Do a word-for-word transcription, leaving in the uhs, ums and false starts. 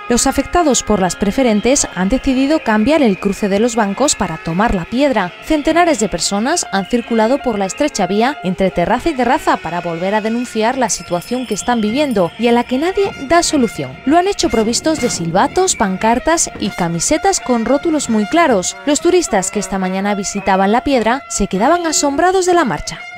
Los afectados por las preferentes han decidido cambiar el cruce de los bancos para tomar la piedra. Centenares de personas han circulado por la estrecha vía entre terraza y terraza para volver a denunciar la situación que están viviendo y a la que nadie da solución. Lo han hecho provistos de silbatos, pancartas y camisetas con rótulos muy claros. Los turistas que esta mañana visitaban la piedra se quedaban asombrados de la marcha.